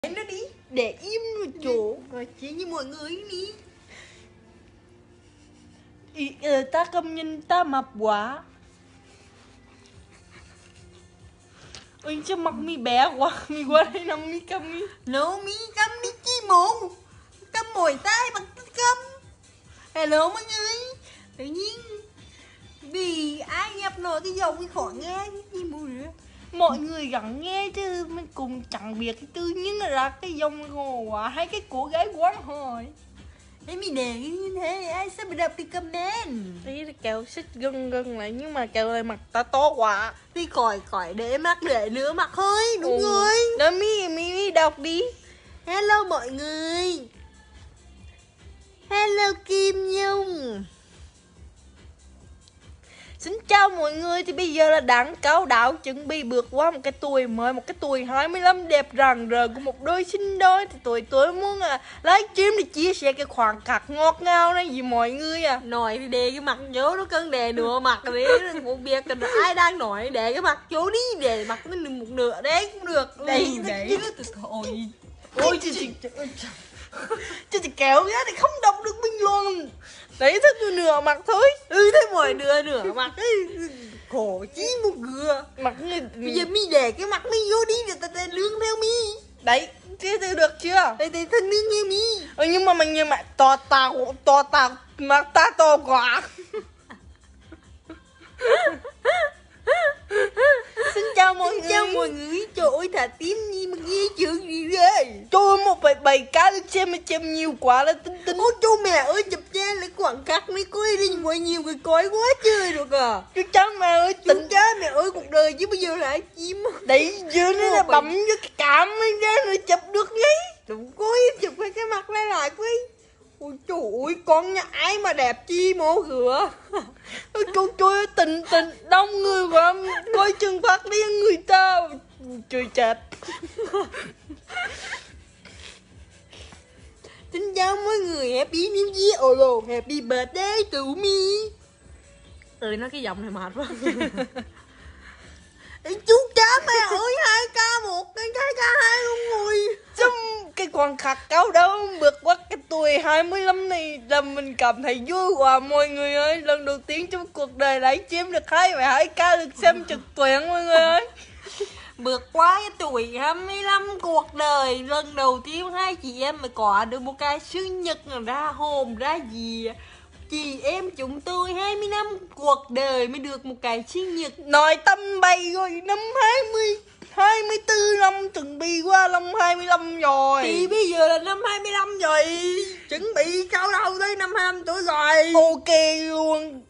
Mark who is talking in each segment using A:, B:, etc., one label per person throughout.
A: nó đi, để im rồi chỗ rồi chỉ như mọi người đi.
B: Ta công nhân ta mập quá. Ôi chứ mặt mi bé quá, mi qua đây nằm mi cầm mi.
A: Nấu mi cắm mi chi mồm, cắm mồi tay bằng cắm. Hello mọi người. Tự nhiên vì ai nhập nổi cái dòng cái khỏi nghe gì mùi nữa.
B: Mọi người gắng nghe chứ mình cùng chẳng biết cái tự nhiên là cái dòng gồ quá hay cái cô gái quán hỏi.
A: Thế mình để như thế ai sẽ bị đập cái comment.
B: Tí kẹo xích gân lại nhưng mà kẹo này mặt ta to quá.
A: Đi khỏi để mắt để nữa mặt thôi, đúng rồi.
B: Đó mi đọc đi.
A: Hello mọi người. Hello Kim Nhung.
B: Xin chào mọi người, thì bây giờ là đảng cao đạo chuẩn bị bước qua một cái tuổi mới, một cái tuổi 25 đẹp rạng rỡ của một đôi sinh đôi. Thì tôi muốn livestream để chia sẻ cái khoảnh khắc ngọt ngào này với mọi người à.
A: Nói thì để cái mặt chỗ nó cân đè nửa mặt đi, không biết là ai đang nói để cái mặt chỗ đi, để mặt nó một nửa đấy cũng được.
B: Đấy.
A: Thôi.
B: Ôi chứ kéo ra thì không đọc được mình luôn. Đấy thức nửa mặt thôi.
A: Thế mọi nửa mặt ấy. Khổ chí một gừa.
B: Mặt người
A: bây giờ mi để cái mặt mi vô đi để ta lương theo mi.
B: Đấy, thế được chưa?
A: Để thân lương theo mi.
B: Nhưng mà mình như mẹ to tao mặt ta to quá. Xin chào mọi người.
A: Chào mọi người. Trời ơi thả tím gì mà ghê chuyện gì đây.
B: Trời ơi 1,7k được xem nhiều quá là tính.
A: Ôi chú mẹ ơi chụp ra lấy quảng cắt mấy coi đi ngoài nhiều người coi quá chơi được à.
B: Chú cha mẹ ơi
A: chú cha mẹ ơi cuộc đời chứ bây giờ là ai chim.
B: Đấy dưới nó là bấm với cái cám ấy ra rồi chụp được ngay.
A: Đúng coi chụp cái mặt lại coi. Ôi trời ơi con nhà ai mà đẹp chi mô gửa.
B: Ôi trời ơi tình đông người quá. Coi chừng phát đi người ta. Trời chết.
A: Xin chào mọi người, happy new year. Ồ happy birthday to me. Nói cái giọng này mệt quá. Chú cha mẹ ơi 2k1 cái 2k2 luôn rồi.
B: Trong cái khoảnh khắc cao đâu vượt qua cái tuổi 25 này là mình cảm thấy vui quá mọi người ơi. Lần đầu tiên trong cuộc đời livestream được 2,2k được xem trực tuyến mọi người ơi.
A: Vượt qua cái tuổi 25 cuộc đời, lần đầu tiên hai chị em mới có được một cái sinh nhật ra hồn ra gì. Chị em chúng tôi 20 năm cuộc đời mới được một cái sinh nhật.
B: Nói tâm bày rồi năm 24 năm chuẩn bị qua năm 25 rồi.
A: Thì bây giờ là năm 25 rồi. Chuẩn bị cao đâu tới năm 25 tuổi rồi.
B: Ok luôn.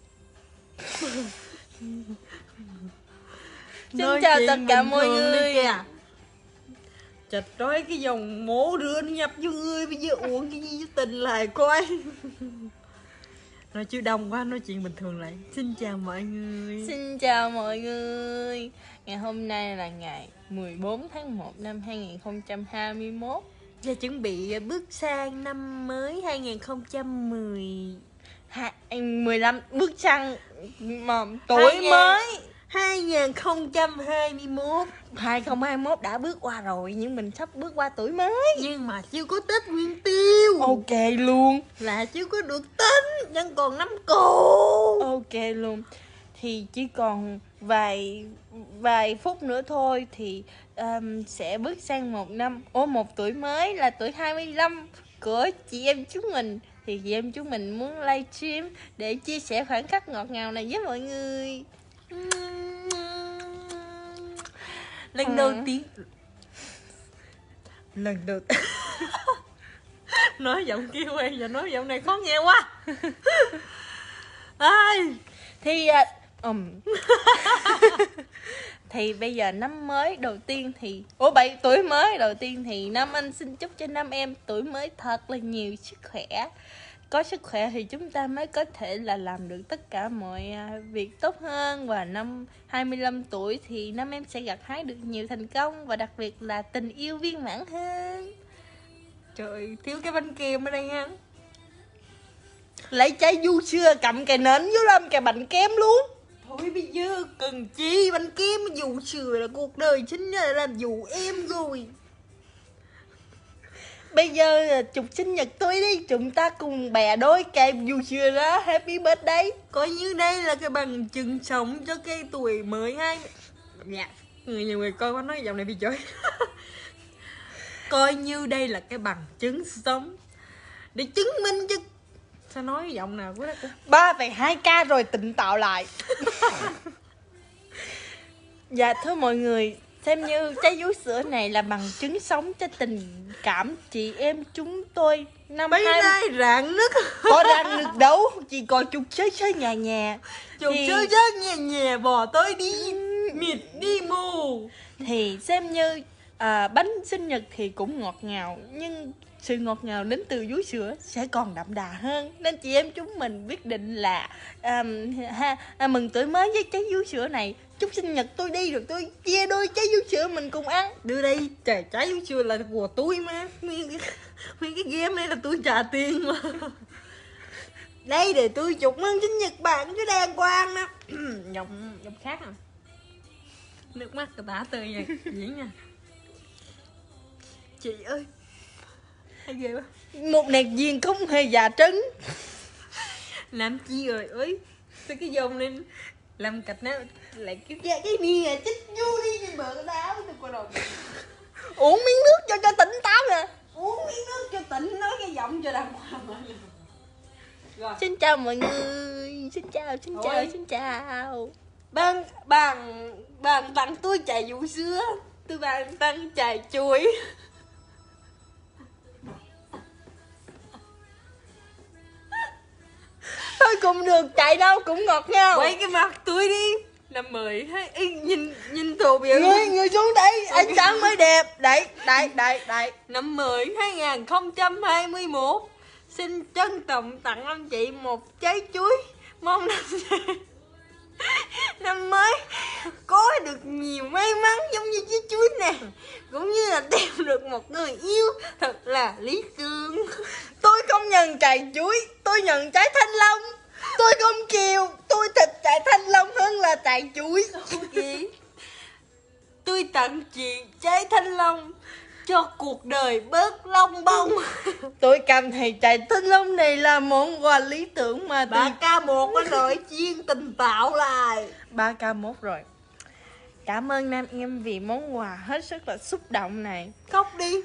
B: Xin chào tất cả mọi người.
A: Chật nói cái dòng mố đưa nó nhập vô người. Bây giờ uống cái gì tình lại coi. Nói chứ đông quá nói chuyện bình thường lại. Xin chào mọi người.
B: Xin chào mọi người. Ngày hôm nay là ngày 14 tháng 1 năm 2021.
A: Và chuẩn bị bước sang năm mới
B: 2015 bước sang tuổi mới
A: 2021.
B: 2021 đã bước qua rồi nhưng mình sắp bước qua tuổi mới.
A: Nhưng mà chưa có Tết Nguyên Tiêu.
B: Ok luôn.
A: Là chưa có được tính, vẫn còn năm cũ.
B: Ok luôn. Thì chỉ còn vài phút nữa thôi thì sẽ bước sang một tuổi mới là tuổi 25 của chị em chúng mình. Thì chị em chúng mình muốn livestream để chia sẻ khoảnh khắc ngọt ngào này với mọi người.
A: Lần đầu tiên nói giọng kia quen giờ nói giọng này khó nghe quá.
B: Thì thì bây giờ năm mới đầu tiên thì tuổi mới đầu tiên thì Nam Anh xin chúc cho năm em tuổi mới thật là nhiều sức khỏe. Có sức khỏe thì chúng ta mới có thể là làm được tất cả mọi việc tốt hơn. Và năm 25 tuổi thì năm em sẽ gặt hái được nhiều thành công. Và đặc biệt là tình yêu viên mãn hơn.
A: Trời, thiếu cái bánh kem ở đây ha.
B: Lấy trái du xưa cầm cái nến vô làm cái bánh kem luôn.
A: Thôi bây giờ cần chi bánh kem, dù sừa là cuộc đời chính là làm dụ em rồi.
B: Bây giờ chúc sinh nhật tôi đi, chúng ta cùng bẻ đôi cái vú sữa ra. Happy birthday.
A: Coi như đây là cái bằng chứng sống cho cái tuổi mới hay. Dạ, nhiều người coi có nói giọng này bị chửi. Coi như đây là cái bằng chứng sống để chứng minh chứ. Sao nói giọng nào của đó?
B: 3,2k rồi tỉnh táo lại. Dạ thưa mọi người, xem như trái vú sữa này là bằng chứng sống cho tình cảm chị em chúng tôi. Năm
A: Mấy nay rạng nứt.
B: có răng được đâu, chỉ có chút chơi nhà nhà.
A: Chụp
B: Thì-
A: chơi chết nhẹ nhẹ bỏ tôi đi mịt đi mù.
B: Thì xem như bánh sinh nhật thì cũng ngọt ngào, nhưng sự ngọt ngào đến từ vú sữa sẽ còn đậm đà hơn. Nên chị em chúng mình quyết định là mừng tuổi mới với trái vú sữa này. Chúc sinh nhật tôi đi rồi tôi chia đôi trái vú sữa mình cùng ăn.
A: Đưa đây, trái vú sữa là của tôi mà. Mấy cái game này là tôi trả tiền mà. Đây để tôi chúc mừng sinh nhật bạn cho đàng hoàng nè. Giọng khác à. Nước mắt người ta tươi vậy. Diễn nha. Chị ơi. Hay ghê quá.
B: Một nét duyên không hề giả trứng.
A: Làm chi rồi ơi. Sao cái dòng này làm cạch nó lại cái nia chích vô đi trên bờ cái đáo tôi coi rồi.
B: Uống miếng nước cho tỉnh táo nè.
A: Uống miếng nước cho tỉnh nói cái giọng cho đàng hoàng. Rồi.
B: Xin chào mọi người. Xin chào.
A: Ôi.
B: Xin chào.
A: Bạn tặng tôi chai vú sữa. Tôi bạn tặng chai chuối.
B: Thôi cũng được, chạy đâu cũng ngọt ngào.
A: Quay cái mặt tôi đi. Năm mười hay nhìn thổ biểu.
B: Người xuống đây, ánh sáng mới đẹp. Đây.
A: Năm mới 2021. Xin trân trọng tặng anh chị một trái chuối. Mong năm mới có được nhiều may mắn giống như trái chuối này, cũng như là tìm được một người yêu thật là lý tưởng.
B: Tôi không nhận trái chuối, tôi nhận trái thanh long. Tôi không chiều, tôi thích trái thanh long hơn là trái chuối.
A: Tôi tặng chị trái thanh long cho cuộc đời bớt long bông.
B: Tôi cảm thấy trái thanh long này là món quà lý tưởng mà
A: Bà K1 có nổi chiên tình tạo lại.
B: 3k1 rồi. Cảm ơn nam em vì món quà hết sức là xúc động này.
A: Khóc đi.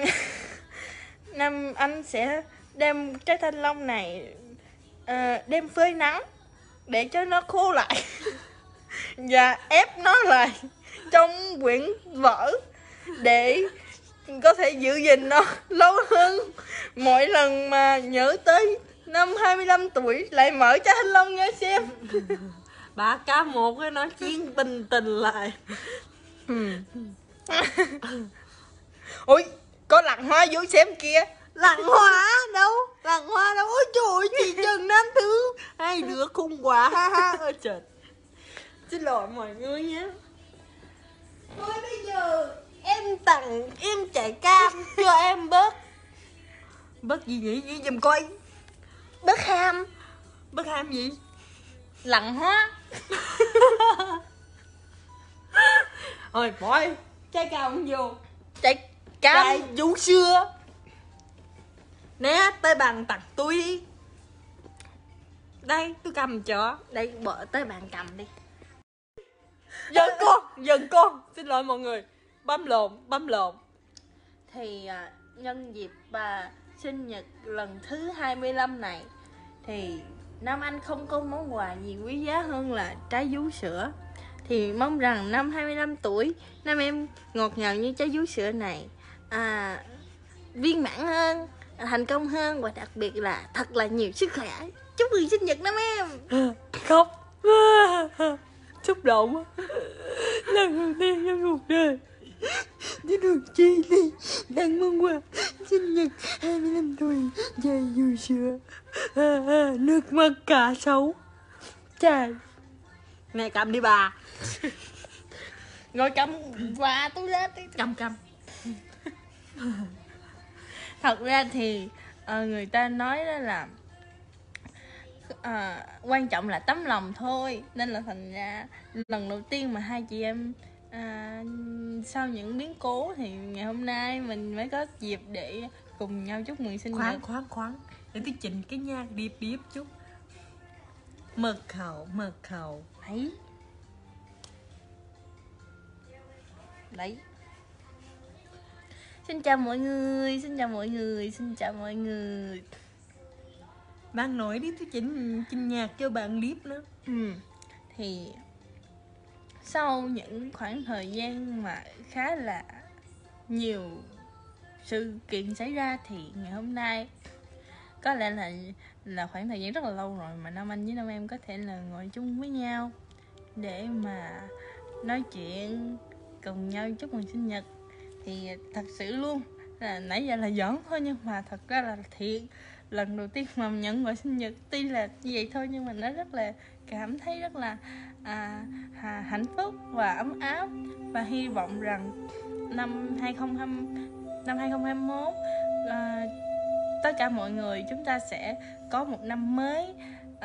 B: Nam anh sẽ đem trái thanh long này đem phơi nắng để cho nó khô lại và ép nó lại trong quyển vở để có thể giữ gìn nó lâu hơn. Mỗi lần mà nhớ tới năm 25 tuổi lại mở trái thanh long nghe xem.
A: Bà K1 cái nói chiên tình lại.
B: Ui, có lặn hoa vô xem kia.
A: Lặng hoa đâu. Ôi trời ơi, chị Trần Nam Thứ. Hai đứa khung quá ha ha. Ôi trời. Xin lỗi mọi người nhé. Thôi bây giờ em chạy cam cho em bớt gì nhỉ, gì giùm coi.
B: Bớt ham.
A: Bớt ham gì?
B: Lặn hoa.
A: Thôi bỏ đi. Trái cam vô.
B: Trái cam.
A: Trái vú sữa. Nè, tới bàn tặng tôi đi. Đây, tôi cầm cho.
B: Đây, bỏ tới bàn cầm đi.
A: Giận con. Xin lỗi mọi người. Bấm lộn.
B: Thì nhân dịp sinh nhật lần thứ 25 này thì Nam Anh không có món quà gì quý giá hơn là trái vú sữa. Thì mong rằng năm 25 tuổi Nam em ngọt ngào như trái vú sữa này, viên mãn hơn, thành công hơn, và đặc biệt là thật là nhiều sức khỏe. Chúc mừng sinh nhật Nam em.
A: Khóc. Xúc động. Lần đầu tiên trong cuộc đời đi được chi đi đang mong quà sinh nhật 25 tuổi chai vú sữa. Nước mắt cả sấu. Trời. Này cầm đi bà.
B: Rồi cầm quà tôi ra đi.
A: Cầm.
B: Thật ra thì người ta nói đó là quan trọng là tấm lòng thôi. Nên là thành ra lần đầu tiên mà hai chị em sau những biến cố thì ngày hôm nay mình mới có dịp để cùng nhau chúc mừng sinh
A: khoan
B: nhật.
A: khoan để tôi chỉnh cái nhạc điệp chút. Mật khẩu
B: Đấy. Xin chào mọi người.
A: bạn nói đi, tôi chỉnh nhạc cho bạn điệp nữa.
B: Thì sau những khoảng thời gian mà khá là nhiều sự kiện xảy ra thì ngày hôm nay có lẽ là khoảng thời gian rất là lâu rồi mà Nam Anh với Nam Em có thể là ngồi chung với nhau để mà nói chuyện cùng nhau chúc mừng sinh nhật. Thì thật sự luôn là nãy giờ là giỡn thôi, nhưng mà thật ra là thiệt, lần đầu tiên mà nhận quà sinh nhật tuy là như vậy thôi nhưng mà nó rất là cảm thấy rất là hạnh phúc và ấm áp, và hy vọng rằng năm 2021 tất cả mọi người chúng ta sẽ có một năm mới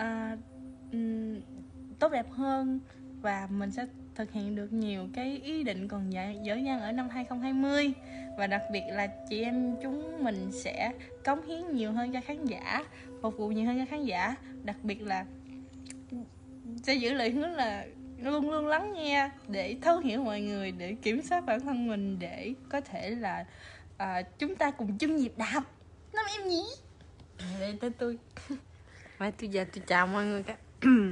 B: tốt đẹp hơn, và mình sẽ thực hiện được nhiều cái ý định còn dở dang ở năm 2020. Và đặc biệt là chị em chúng mình sẽ cống hiến nhiều hơn cho khán giả, phục vụ nhiều hơn cho khán giả, đặc biệt là sẽ giữ lời hứa là luôn luôn lắng nghe để thấu hiểu mọi người, để kiểm soát bản thân mình, để có thể là chúng ta cùng chung nhịp đạp. Năm em nhỉ?
A: Đây tới tôi. Vậy tôi chào mọi người các.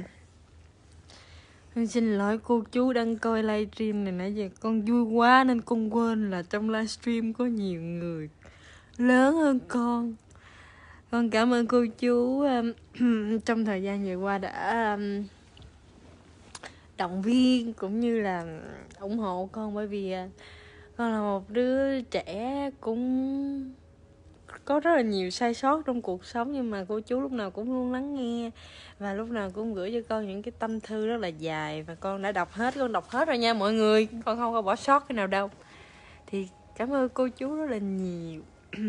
A: Xin lỗi cô chú đang coi livestream này, nãy giờ con vui quá nên con quên là trong livestream có nhiều người lớn hơn con. Con cảm ơn cô chú trong thời gian vừa qua đã động viên cũng như là ủng hộ con, bởi vì con là một đứa trẻ cũng có rất là nhiều sai sót trong cuộc sống, nhưng mà cô chú lúc nào cũng luôn lắng nghe và lúc nào cũng gửi cho con những cái tâm thư rất là dài, và con đã đọc hết rồi nha mọi người, con không có bỏ sót cái nào đâu. Thì cảm ơn cô chú rất là nhiều.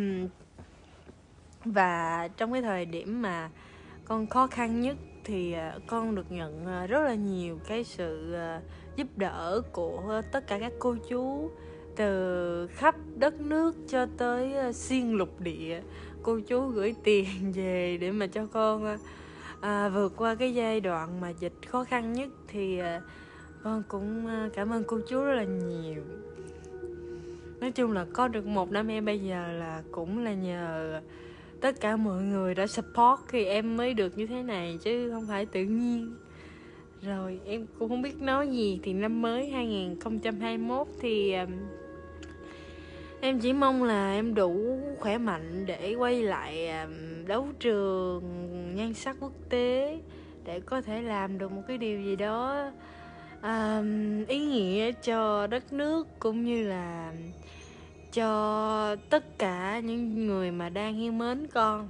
A: Và trong cái thời điểm mà con khó khăn nhất thì con được nhận rất là nhiều cái sự giúp đỡ của tất cả các cô chú từ khắp đất nước cho tới xuyên lục địa. Cô chú gửi tiền về để mà cho con vượt qua cái giai đoạn mà dịch khó khăn nhất, thì con cũng cảm ơn cô chú rất là nhiều. Nói chung là có được một năm em bây giờ là cũng là nhờ tất cả mọi người đã support khi em mới được như thế này, chứ không phải tự nhiên. Rồi em cũng không biết nói gì, thì năm mới 2021 thì em chỉ mong là em đủ khỏe mạnh để quay lại đấu trường nhan sắc quốc tế, để có thể làm được một cái điều gì đó ý nghĩa cho đất nước, cũng như là cho tất cả những người mà đang yêu mến con.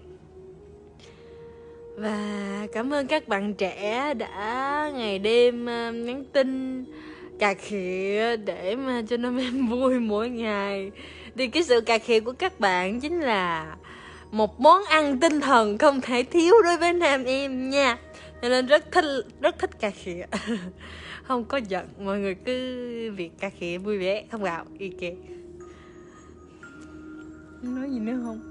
A: Và cảm ơn các bạn trẻ đã ngày đêm nhắn tin cà khịa để mà cho năm em vui mỗi ngày. Thì cái sự cà khịa của các bạn chính là một món ăn tinh thần không thể thiếu đối với nam em nha. Cho nên rất thích cà khịa. Không có giận, mọi người cứ việc cà khịa vui vẻ không gạo ok. Nói gì nữa không?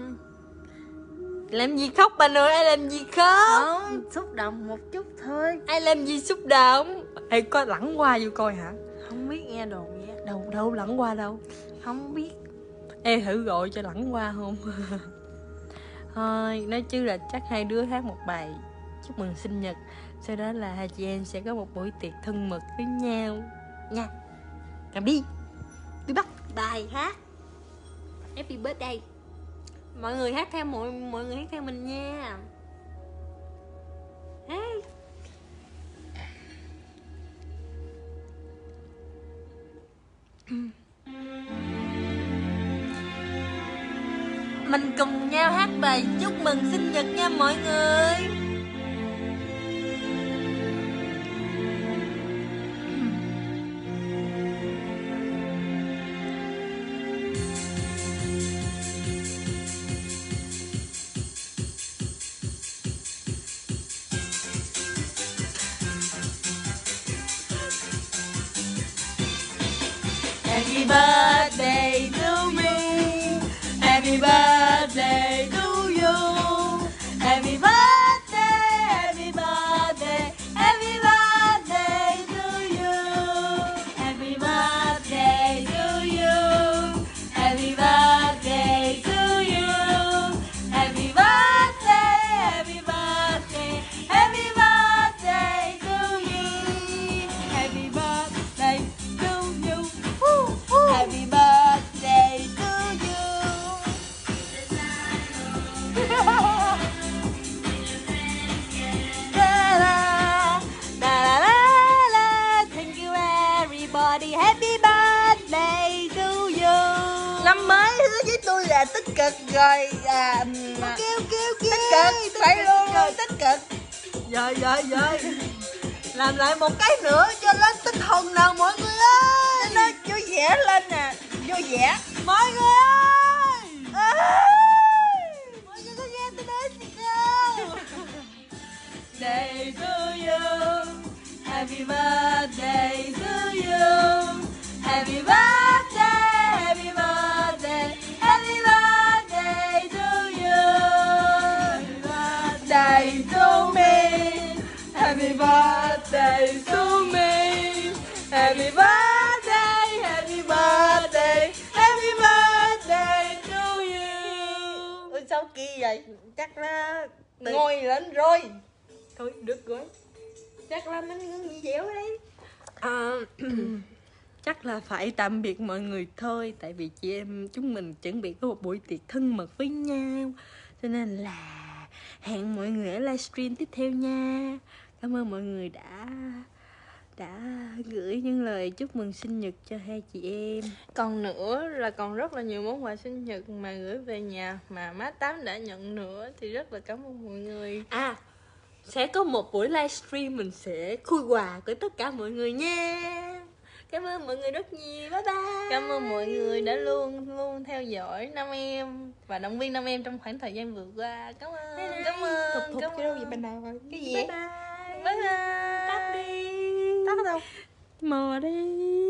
A: Làm gì khóc bà nội, ai làm gì khóc?
B: Không, xúc động một chút thôi.
A: Ai làm gì xúc động? Ê, có lẳng qua vô coi hả?
B: Không biết, nghe đồn vậy.
A: Đâu lẳng qua đâu?
B: Không biết.
A: Ê, thử gọi cho lẳng qua không? Thôi, nói chứ là chắc hai đứa hát một bài chúc mừng sinh nhật, sau đó là hai chị em sẽ có một buổi tiệc thân mật với nhau nha. Làm đi. Tôi bắt bài hát Happy Birthday. Mọi người hát theo mọi người hát theo mình nha. Hey. Mình cùng nhau hát bài chúc mừng sinh nhật nha mọi người. Happy birthday to me. Happy birthday
B: là tích cực rồi.
A: Kêu
B: Tích cực, phải luôn rồi, tích cực.
A: Rồi làm lại một cái nữa cho lên tinh thần nào mọi người ơi.
B: Nó vui vẻ lên nè, vui vẻ.
A: Mọi người ơi, mọi người có nghe tôi nói gì không?
B: Day to you, happy birthday to you, happy birthday, happy birthday, happy birthday to you, happy birthday to me, happy birthday to me, happy birthday, happy birthday, happy birthday to you. Ôi sao kỳ vậy? Chắc là ngồi lên rồi.
A: Thôi được rồi, chắc là mình nghỉ dẻo đây.
B: Chắc là phải tạm biệt mọi người thôi. Tại vì chị em chúng mình chuẩn bị có một buổi tiệc thân mật với nhau, cho nên là hẹn mọi người ở livestream tiếp theo nha. Cảm ơn mọi người đã gửi những lời chúc mừng sinh nhật cho hai chị em. Còn nữa là còn rất là nhiều món quà sinh nhật mà gửi về nhà mà má Tám đã nhận nữa. Thì rất là cảm ơn mọi người. Sẽ có một buổi livestream mình sẽ khui quà của tất cả mọi người nha. Cảm ơn mọi người rất nhiều. Bye bye. Cảm ơn mọi người đã luôn theo dõi Nam Em và động viên Nam Em trong khoảng thời gian vừa qua. Cảm ơn. Cảm ơn.
A: Thục chứ đâu vậy bên nào rồi?
B: Cái gì?
A: Bye bye.
B: Bye bye.
A: Tắt đi.
B: Tắt đâu? Mờ đi.